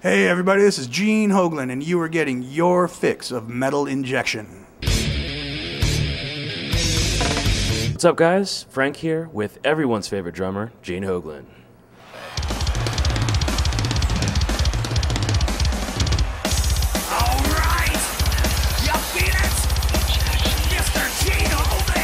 Hey everybody, this is Gene Hoglan, and you are getting your fix of metal injection. What's up guys? Frank here with everyone's favorite drummer, Gene Hoglan. Alright! You feel it? Mr. Gene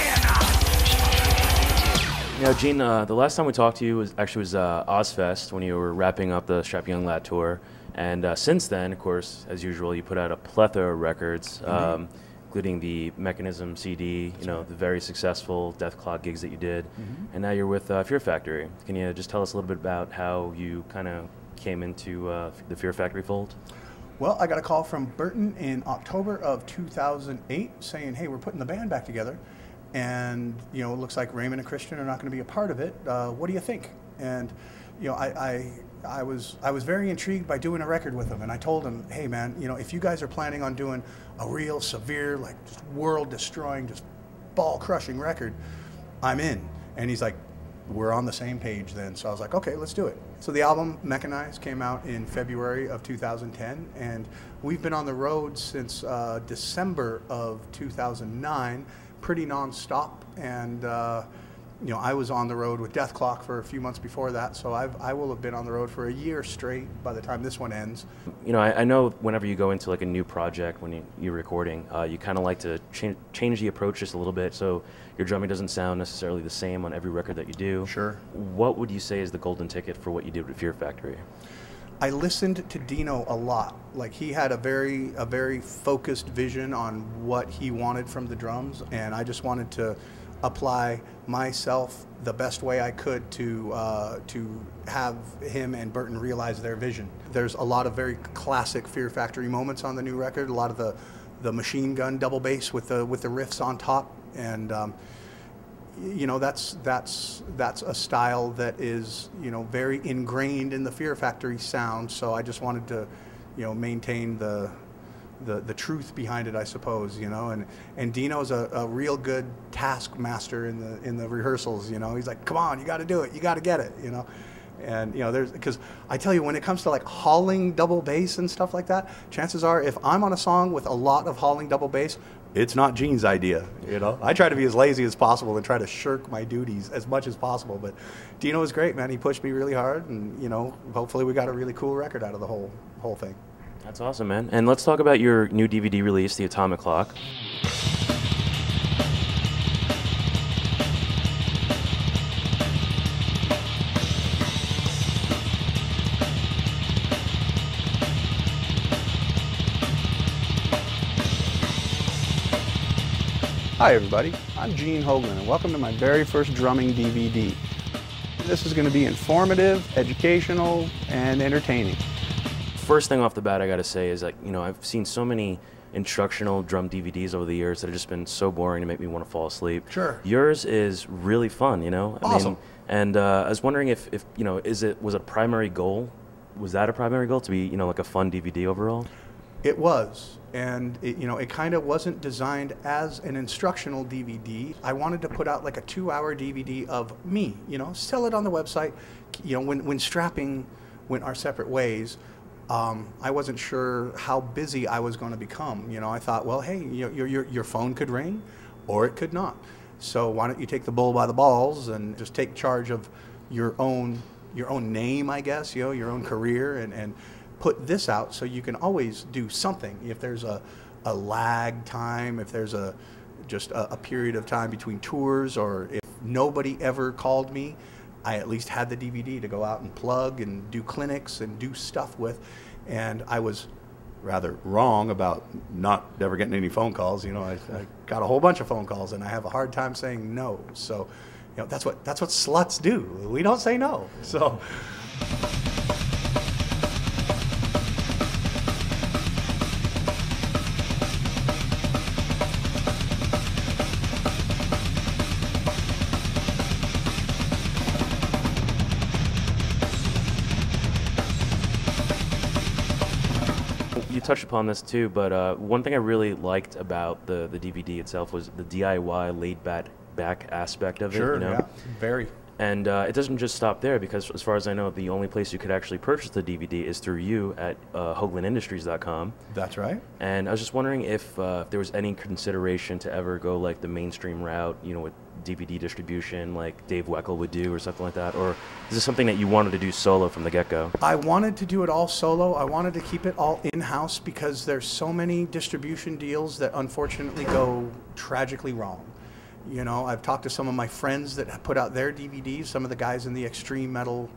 Hoglan! You know, Gene, the last time we talked to you was Ozfest when you were wrapping up the Strap Young Lad tour. And since then, of course, as usual, you put out a plethora of records, including the Mechanism CD, the very successful Death Clock gigs that you did. And now you're with Fear Factory. Can you just tell us a little bit about how you kind of came into the Fear Factory fold? Well, I got a call from Burton in October of 2008 saying, hey, we're putting the band back together. And, it looks like Raymond and Christian are not going to be a part of it. What do you think? And, I was very intrigued by doing a record with him, and I told him, hey man, if you guys are planning on doing a real severe, like just world-destroying, just ball-crushing record, I'm in. And he's like, we're on the same page then. So I was like, okay, let's do it. So the album Mechanized came out in February of 2010, and we've been on the road since December of 2009, pretty non-stop. And I was on the road with Death Clock for a few months before that, so I will have been on the road for a year straight by the time this one ends. I know whenever you go into like a new project, when you're recording, you kind of like to change the approach just a little bit, so your drumming doesn't sound necessarily the same on every record that you do. Sure. What would you say is the golden ticket for what you did with Fear Factory? I listened to Dino a lot. Like, he had a very focused vision on what he wanted from the drums, and I just wanted to apply myself the best way I could to have him and Burton realize their vision. There's a lot of very classic Fear Factory moments on the new record. A lot of the machine gun double bass with the riffs on top, and that's a style that is very ingrained in the Fear Factory sound. So I just wanted to maintain the truth behind it, I suppose, and Dino's a real good taskmaster in the rehearsals. He's like, come on, you got to do it, you got to get it, and there's, because I tell you, when it comes to like hauling double bass and stuff like that, chances are if I'm on a song with a lot of hauling double bass, it's not Gene's idea. I try to be as lazy as possible and try to shirk my duties as much as possible, but Dino is great, man. He pushed me really hard, and hopefully we got a really cool record out of the whole thing. That's awesome, man. And let's talk about your new DVD release, The Atomic Clock. Hi everybody, I'm Gene Hoglan, and welcome to my very first drumming DVD. This is going to be informative, educational, and entertaining. First thing off the bat I gotta say is, like, I've seen so many instructional drum DVDs over the years that have just been so boring to make me want to fall asleep. Sure. Yours is really fun, Awesome. And I was wondering if was it a primary goal? Was that a primary goal, to be like a fun DVD overall? It was, and it kind of wasn't designed as an instructional DVD. I wanted to put out like a 2-hour DVD of me, sell it on the website. When strapping went our separate ways, I wasn't sure how busy I was going to become. I thought, well, hey, your phone could ring, or it could not. So why don't you take the bull by the balls and just take charge of your own name, I guess, your own career, and put this out so you can always do something. If there's a lag time, if there's just a period of time between tours, or if nobody ever called me, I at least had the DVD to go out and plug and do clinics and do stuff with. And I was rather wrong about not ever getting any phone calls. I got a whole bunch of phone calls, and I have a hard time saying no. So, that's what sluts do. We don't say no. So. You touched upon this too, but one thing I really liked about the DVD itself was the DIY laid back aspect of it. Sure, yeah, very. And it doesn't just stop there, because as far as I know, the only place you could actually purchase the DVD is through you at HOGLANindustries.com. That's right. And I was just wondering if there was any consideration to ever go like the mainstream route, you know, with DVD distribution like Dave Weckl would do or something like that? Or is this something that you wanted to do solo from the get-go? I wanted to do it all solo. I wanted to keep it all in-house because there's so many distribution deals that unfortunately go tragically wrong. You know, I've talked to some of my friends that have put out their DVDs, some of the guys in the extreme metal,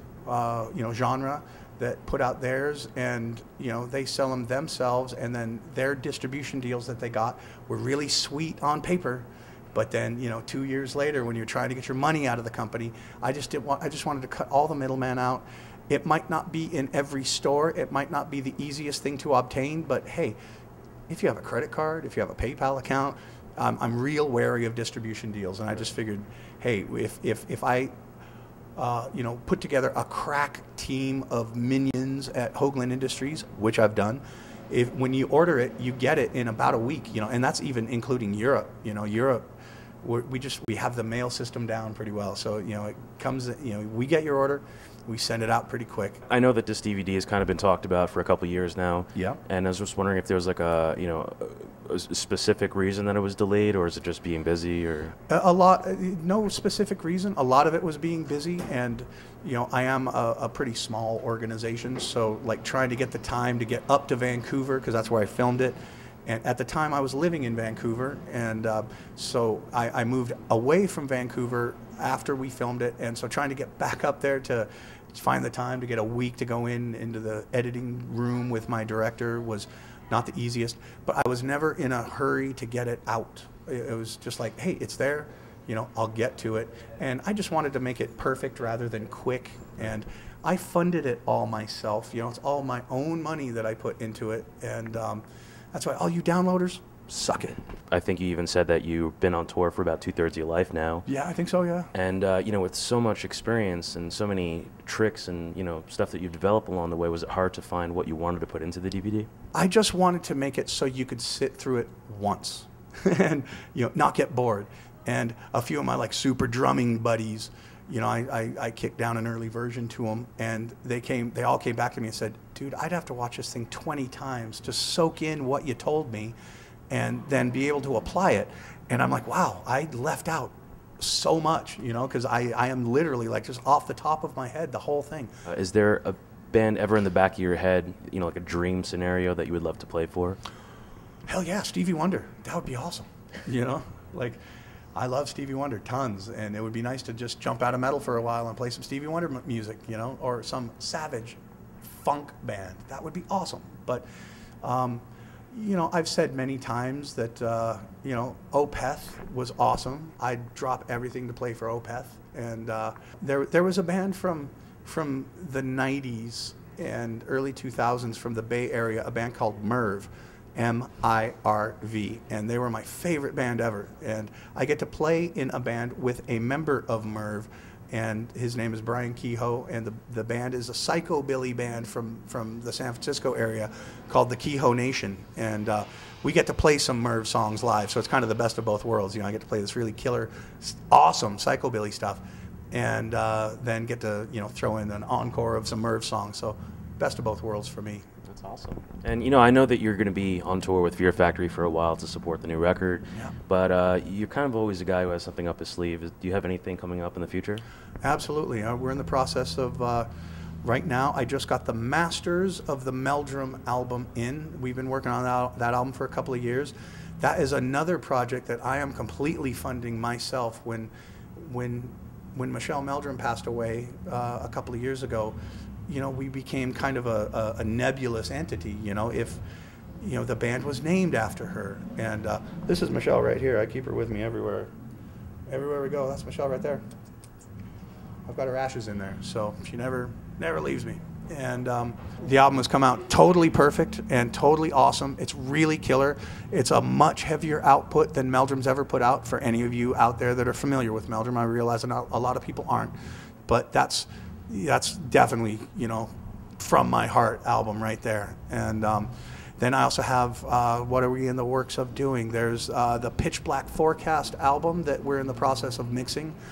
genre that put out theirs, and, you know, they sell them themselves, and then their distribution deals that they got were really sweet on paper. But then, you know, 2 years later, when you're trying to get your money out of the company, I just wanted to cut all the middleman out. It might not be in every store. It might not be the easiest thing to obtain, but hey, if you have a credit card, if you have a PayPal account, I'm real wary of distribution deals, and I just figured, hey, if I put together a crack team of minions at Hoglan Industries, which I've done, when you order it, you get it in about a week, you know, and that's even including Europe. You know, Europe, we have the mail system down pretty well, so, you know, it comes, you know, we get your order, we send it out pretty quick. I know that this DVD has kind of been talked about for a couple of years now. Yeah. And I was just wondering if there was like a specific reason that it was delayed, or is it just being busy, or? No specific reason. A lot of it was being busy, and, you know, I am a pretty small organization, so like trying to get the time to get up to Vancouver, because that's where I filmed it. And at the time I was living in Vancouver, and so I moved away from Vancouver after we filmed it, and so trying to get back up there to find the time to get a week to go into the editing room with my director was not the easiest, but I was never in a hurry to get it out. It was just like, hey, it's there, you know, I'll get to it. And I just wanted to make it perfect rather than quick, and I funded it all myself. You know, it's all my own money that I put into it, and that's why all you downloaders, suck it. I think you even said that you've been on tour for about 2/3 of your life now. Yeah, I think so, yeah. And, you know, with so much experience and so many tricks and, you know, stuff that you've developed along the way, was it hard to find what you wanted to put into the DVD? I just wanted to make it so you could sit through it once and, you know, not get bored. And a few of my, like, super drumming buddies, you know, I kicked down an early version to them, and they all came back to me and said, dude, I'd have to watch this thing 20 times to soak in what you told me and then be able to apply it. And I'm like, wow, I left out so much, you know, because I am literally like just off the top of my head, the whole thing. Is there a band ever in the back of your head, you know, like a dream scenario that you would love to play for? Hell yeah, Stevie Wonder. That would be awesome, you know? Like, I love Stevie Wonder tons, and it would be nice to just jump out of metal for a while and play some Stevie Wonder music, you know, or some savage funk band. That would be awesome. But, you know, I've said many times that, you know, Opeth was awesome. I'd drop everything to play for Opeth. And there was a band from the 90s and early 2000s from the Bay Area, a band called Merv, M-I-R-V, and they were my favorite band ever. And I get to play in a band with a member of Merv, and his name is Brian Kehoe, and the band is a psychobilly band from the San Francisco area called the Kehoe Nation. And we get to play some Merv songs live, so it's kind of the best of both worlds. You know, I get to play this really killer, awesome psychobilly stuff, and then get to, you know, throw in an encore of some Merv songs. So best of both worlds for me. That's awesome. And, you know, I know that you're going to be on tour with Fear Factory for a while to support the new record. Yeah. But you're kind of always a guy who has something up his sleeve. Do you have anything coming up in the future? Absolutely. We're in the process of, right now, I just got the masters of the Meldrum album in. We've been working on that album for a couple of years. That is another project that I am completely funding myself. When Michelle Meldrum passed away a couple of years ago, you know, we became kind of a nebulous entity, you know, if, you know, the band was named after her. And this is Michelle right here. I keep her with me everywhere. Everywhere we go, that's Michelle right there. I've got her ashes in there, so she never leaves me. And the album has come out totally perfect and totally awesome. It's really killer. It's a much heavier output than Meldrum's ever put out. For any of you out there that are familiar with Meldrum, I realize that a lot of people aren't, but that's definitely, you know, from my heart album right there. And then I also have what are we in the works of doing? There's the Pitch Black Forecast album that we're in the process of mixing.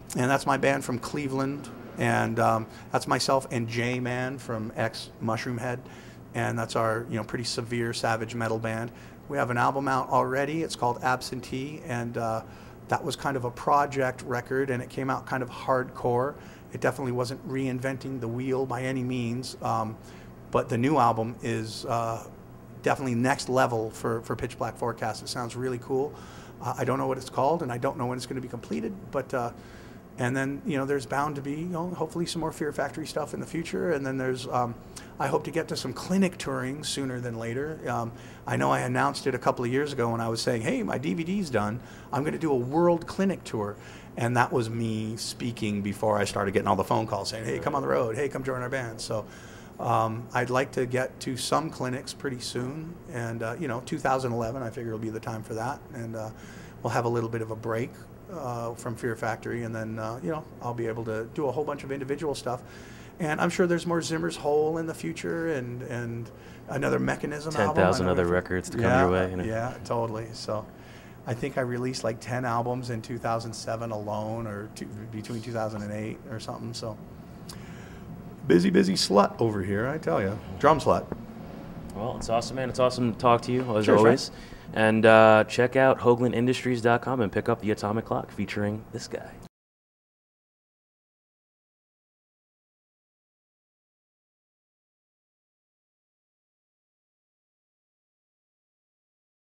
and that's my band from Cleveland, and that's myself and J-Man from ex-Mushroom Head, and that's our pretty severe savage metal band. We have an album out already. It's called Absentee, and that was kind of a project record, and it came out kind of hardcore. It definitely wasn't reinventing the wheel by any means, but the new album is definitely next level for Pitch Black Forecast. It sounds really cool. I don't know what it's called, and I don't know when it's going to be completed, but and then there's bound to be hopefully some more Fear Factory stuff in the future, and then there's I hope to get to some clinic touring sooner than later. I know I announced it a couple of years ago when I was saying, hey, my DVD's done. I'm going to do a world clinic tour. And that was me speaking before I started getting all the phone calls saying, hey, come on the road. Hey, come join our band. So I'd like to get to some clinics pretty soon. And, 2011, I figure will be the time for that. And we'll have a little bit of a break from Fear Factory. And then, I'll be able to do a whole bunch of individual stuff. And I'm sure there's more Zimmer's Hole in the future and another Mechanism album. 10,000 other records to come your way. Yeah, totally. So I think I released like 10 albums in 2007 alone, or between 2008 or something. So busy slut over here, I tell you. Drum slut. Well, it's awesome, man. It's awesome to talk to you, as Cheers, always. And check out HOGLANindustries.com and pick up the Atomic Clock featuring this guy.